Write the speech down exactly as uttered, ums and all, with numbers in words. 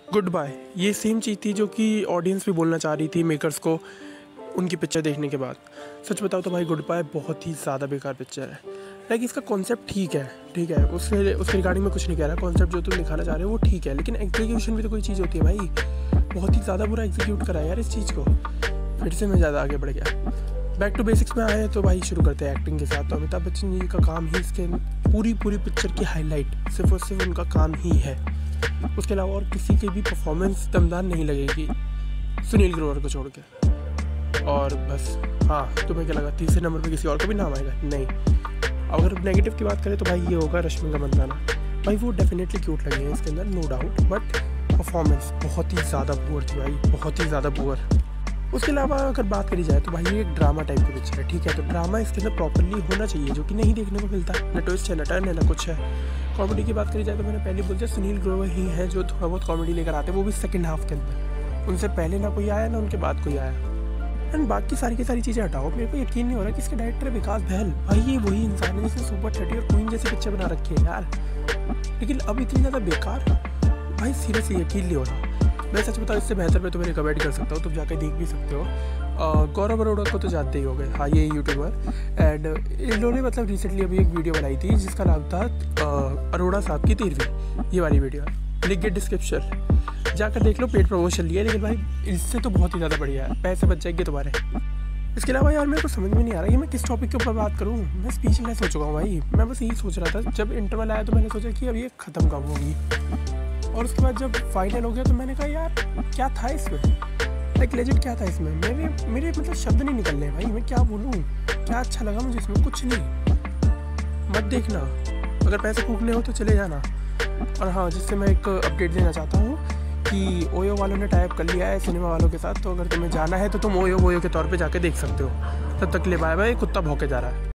Good bye ये same चीज़ थी जो कि ऑडियंस भी बोलना चाह रही थी मेकर्स को उनकी पिक्चर देखने के बाद। सच बताओ तो भाई गुड बाय बहुत ही ज़्यादा बेकार पिक्चर है। लाइक इसका कॉन्सेप्ट ठीक है ठीक है उसके उसके रिगार्डिंग में कुछ नहीं कह रहा, कॉन्सेप्ट जो तुम दिखाना चाह रहे हो वो ठीक है, लेकिन एग्जीक्यूशन भी तो कोई चीज़ होती है भाई। बहुत ही ज़्यादा बुरा एग्जीक्यूट करा यार इस चीज़ को। फिर से मैं ज़्यादा आगे बढ़ गया। बैक टू बेसिक्स में आए तो भाई शुरू करते हैं एक्टिंग के साथ। तो अमिताभ बच्चन जी का काम ही इसके पूरी पूरी पिक्चर की हाईलाइट सिर्फ और सिर्फ उनका काम ही है। उसके अलावा और किसी की भी परफॉर्मेंस दमदार नहीं लगेगी सुनील ग्रोवर को छोड़ के। और बस हाँ, तुम्हें क्या लगा तीसरे नंबर पे किसी और का भी नाम आएगा? नहीं। अगर नेगेटिव की बात करें तो भाई ये होगा रश्मिका मंदाना। भाई वो डेफिनेटली क्यूट लगी है इसके अंदर, नो डाउट, बट परफॉर्मेंस बहुत ही ज़्यादा पुअर थी भाई, बहुत ही ज़्यादा पुअर। उसके अलावा अगर बात करी जाए तो भाई ये एक ड्रामा टाइप की पिक्चर है, ठीक है। तो ड्रामा इसके अंदर प्रॉपर्ली होना चाहिए जो कि नहीं देखने को मिलता है। न ट्विस्ट है, न टर्न है, न कुछ है। कॉमेडी की बात करी जाए तो मैंने पहले बोल दिया सुनील ग्रोवर ही है जो थोड़ा बहुत कॉमेडी लेकर आते हैं, वो भी सेकंड हाफ के अंदर। उनसे पहले ना कोई आया ना उनके बाद कोई आया। एंड बाकी सारी की सारी चीज़ें हटाओ, मेरे को यकीन नहीं हो रहा कि इसके डायरेक्टर है विकास बहल। भाई ये वही इंसान है जिसने सुपर थर्टी और क्वीन जैसी पिक्चर बना रखी है यार, लेकिन अब इतनी ज़्यादा बेकार। भाई सीरियसली यकीन नहीं हो रहा। मैं सच बताऊँ इससे बेहतर मैं तुम्हें रिकमेंड कर सकता हूँ, तुम जाकर देख भी सकते हो। गौरव अरोड़ा को तो जानते ही हो गए, हाँ ये यूट्यूबर। एंड इन्होंने मतलब रिसेंटली अभी एक वीडियो बनाई थी जिसका नाम था अरोड़ा साहब की तेरहवीं, ये वाली वीडियो लिख के डिस्क्रिप्शन जाकर देख लो, पेड प्रमोशन लिया, लेकिन भाई इससे तो बहुत ही ज़्यादा बढ़िया है, पैसे बच जाएंगे तुम्हारे। इसके अलावा यार मेरे को समझ में नहीं आ रहा कि मैं किस टॉपिक के ऊपर बात करूँ। मैं स्पीचलेस हो चुका हूँ भाई। मैं बस यही सोच रहा था, जब इंटरवल आया तो मैंने सोचा कि अब ये ख़त्म कब होगी, और उसके बाद जब फाइनल हो गया तो मैंने कहा यार क्या था इसमें, लाइक लेजिट क्या था इसमें। मेरे मेरे मतलब शब्द नहीं निकल रहे भाई, मैं क्या बोलूँ। क्या अच्छा लगा मुझे इसमें? कुछ नहीं। मत देखना, अगर पैसे फूकने हो तो चले जाना। और हाँ, जिससे मैं एक अपडेट देना चाहता हूँ कि ओयो वालों ने टाइप कर लिया है सिनेमा वालों के साथ, तो अगर तुम्हें जाना है तो तुम ओयो वोयो के तौर पे जाके देख सकते हो। तब तक ले बाय बाय, कुत्ता भौंके जा रहा है।